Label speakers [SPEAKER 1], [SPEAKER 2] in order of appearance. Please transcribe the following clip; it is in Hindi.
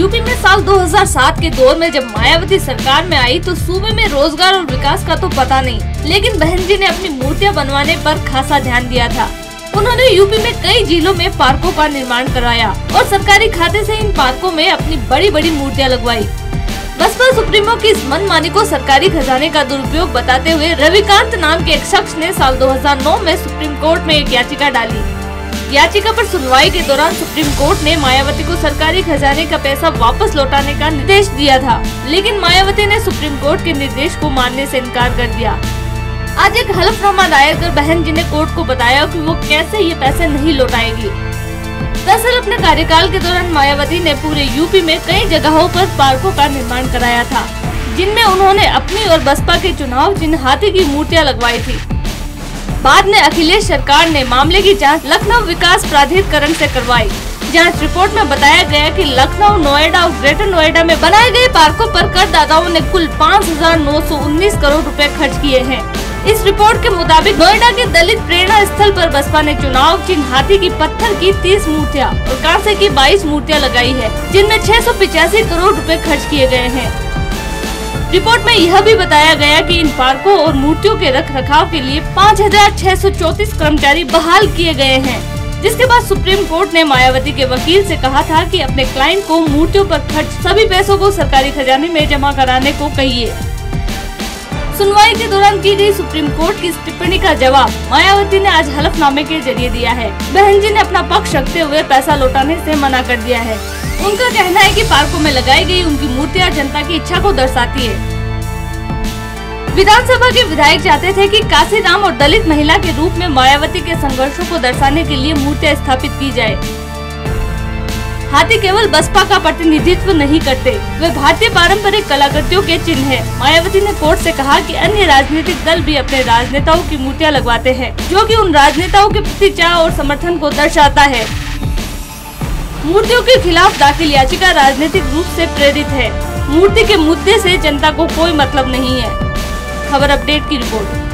[SPEAKER 1] यूपी में साल 2007 के दौर में जब मायावती सरकार में आई तो सूबे में रोजगार और विकास का तो पता नहीं, लेकिन बहन जी ने अपनी मूर्तियां बनवाने पर खासा ध्यान दिया था। उन्होंने यूपी में कई जिलों में पार्कों का निर्माण कराया और सरकारी खाते से इन पार्कों में अपनी बड़ी बड़ी मूर्तियां लगवाई। बसपा सुप्रीमो की इस मनमानी को सरकारी खजाने का दुरुपयोग बताते हुए रविकांत नाम के एक शख्स ने साल 2009 में सुप्रीम कोर्ट में एक याचिका डाली। याचिका पर सुनवाई के दौरान सुप्रीम कोर्ट ने मायावती को सरकारी खजाने का पैसा वापस लौटाने का निर्देश दिया था, लेकिन मायावती ने सुप्रीम कोर्ट के निर्देश को मानने से इनकार कर दिया। आज एक हलफनामा दायर कर बहन जी ने कोर्ट को बताया कि वो कैसे ये पैसे नहीं लौटाएगी। दरअसल अपने कार्यकाल के दौरान मायावती ने पूरे यूपी में कई जगहों पर पार्कों का निर्माण कराया था, जिनमें उन्होंने अपनी और बसपा के चुनाव चिन्ह हाथी की मूर्तियां लगवाई थी। बाद में अखिलेश सरकार ने मामले की जांच लखनऊ विकास प्राधिकरण से करवाई। जांच रिपोर्ट में बताया गया कि लखनऊ, नोएडा और ग्रेटर नोएडा में बनाए गए पार्कों पर करदाताओं ने कुल 5,919 करोड़ रुपए खर्च किए हैं। इस रिपोर्ट के मुताबिक नोएडा के दलित प्रेरणा स्थल पर बसपा ने चुनाव चिन्ह हाथी की पत्थर की 30 मूर्तियां और कांसे की 22 मूर्तियां लगाई है, जिनमें 685 करोड़ रुपए खर्च किए गए हैं। रिपोर्ट में यह भी बताया गया कि इन पार्कों और मूर्तियों के रख रखाव के लिए 5,634 कर्मचारी बहाल किए गए हैं, जिसके बाद सुप्रीम कोर्ट ने मायावती के वकील से कहा था कि अपने क्लाइंट को मूर्तियों पर खर्च सभी पैसों को सरकारी खजाने में जमा कराने को कहिए। सुनवाई के दौरान की गई सुप्रीम कोर्ट की इस टिप्पणी का जवाब मायावती ने आज हलफनामे के जरिए दिया है। बहन जी ने अपना पक्ष रखते हुए पैसा लौटाने से मना कर दिया है। उनका कहना है कि पार्कों में लगाई गई उनकी मूर्तियां जनता की इच्छा को दर्शाती है। विधानसभा के विधायक चाहते थे कि काशीराम और दलित महिला के रूप में मायावती के संघर्षों को दर्शाने के लिए मूर्तियां स्थापित की जाए। हाथी केवल बसपा का प्रतिनिधित्व नहीं करते, वे भारतीय पारंपरिक कलाकृतियों के चिन्ह हैं। मायावती ने कोर्ट से कहा कि अन्य राजनीतिक दल भी अपने राजनेताओं की मूर्तियां लगवाते हैं, जो कि उन राजनेताओं के प्रति चाह और समर्थन को दर्शाता है। मूर्तियों के खिलाफ दाखिल याचिका राजनीतिक रूप से प्रेरित है। मूर्ति के मुद्दे से जनता को कोई मतलब नहीं है। खबर अपडेट की रिपोर्ट।